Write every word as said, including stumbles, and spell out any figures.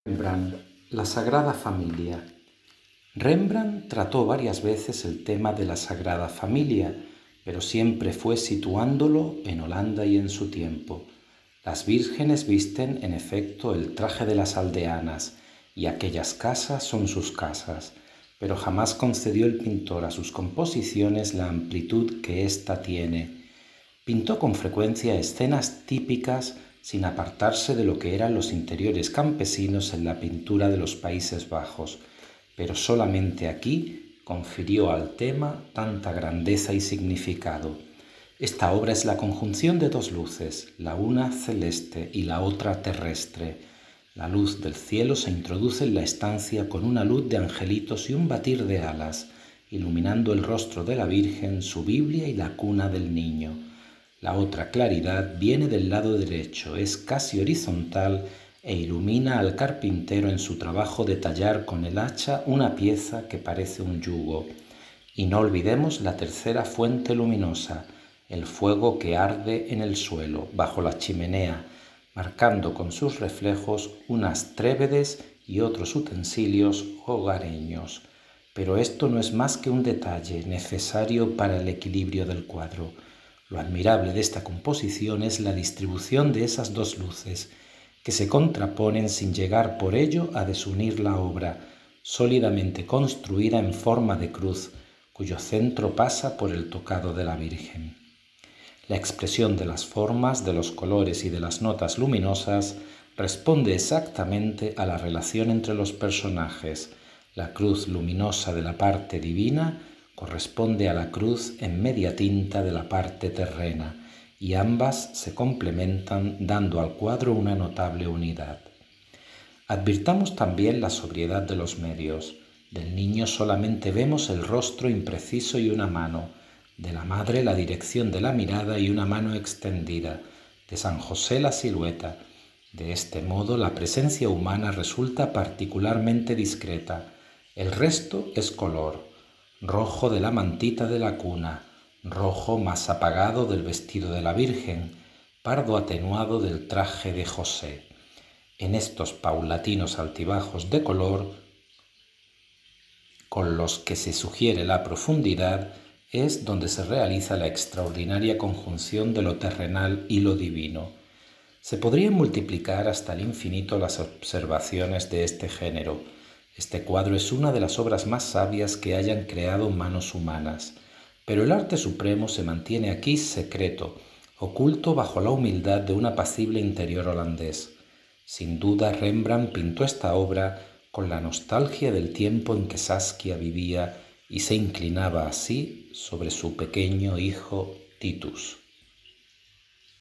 Rembrandt, la Sagrada Familia. Rembrandt trató varias veces el tema de la Sagrada Familia, pero siempre fue situándolo en Holanda y en su tiempo. Las vírgenes visten, en efecto, el traje de las aldeanas, y aquellas casas son sus casas, pero jamás concedió el pintor a sus composiciones la amplitud que ésta tiene. Pintó con frecuencia escenas típicas sin apartarse de lo que eran los interiores campesinos en la pintura de los Países Bajos, pero solamente aquí confirió al tema tanta grandeza y significado. Esta obra es la conjunción de dos luces, la una celeste y la otra terrestre. La luz del cielo se introduce en la estancia con una luz de angelitos y un batir de alas, iluminando el rostro de la Virgen, su Biblia y la cuna del niño. La otra claridad viene del lado derecho, es casi horizontal e ilumina al carpintero en su trabajo de tallar con el hacha una pieza que parece un yugo. Y no olvidemos la tercera fuente luminosa, el fuego que arde en el suelo, bajo la chimenea, marcando con sus reflejos unas trébedes y otros utensilios hogareños. Pero esto no es más que un detalle necesario para el equilibrio del cuadro. Lo admirable de esta composición es la distribución de esas dos luces, que se contraponen sin llegar por ello a desunir la obra, sólidamente construida en forma de cruz, cuyo centro pasa por el tocado de la Virgen. La expresión de las formas, de los colores y de las notas luminosas responde exactamente a la relación entre los personajes. La cruz luminosa de la parte divina corresponde a la cruz en media tinta de la parte terrena, y ambas se complementan dando al cuadro una notable unidad. Advirtamos también la sobriedad de los medios. Del niño solamente vemos el rostro impreciso y una mano, de la madre la dirección de la mirada y una mano extendida, de San José la silueta. De este modo la presencia humana resulta particularmente discreta. El resto es color. Rojo de la mantita de la cuna, rojo más apagado del vestido de la Virgen, pardo atenuado del traje de José. En estos paulatinos altibajos de color, con los que se sugiere la profundidad, es donde se realiza la extraordinaria conjunción de lo terrenal y lo divino. Se podrían multiplicar hasta el infinito las observaciones de este género. Este cuadro es una de las obras más sabias que hayan creado manos humanas, pero el arte supremo se mantiene aquí secreto, oculto bajo la humildad de un apacible interior holandés. Sin duda Rembrandt pintó esta obra con la nostalgia del tiempo en que Saskia vivía y se inclinaba así sobre su pequeño hijo Titus.